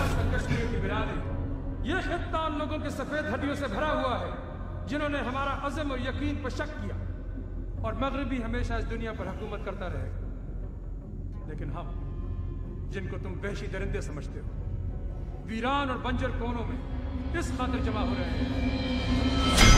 खासकर कश्मीर की बिरादरी, ये खित्ता उन लोगों के सफेद हड्डियों से भरा हुआ है जिन्होंने हमारा अज़म और यकीन पर शक किया। और मगरिबी हमेशा इस दुनिया पर हुकूमत करता रहेगा, लेकिन हम जिनको तुम वहशी दरिंदे समझते हो, वीरान और बंजर कोनों में इस खातिर जमा हो रहे हैं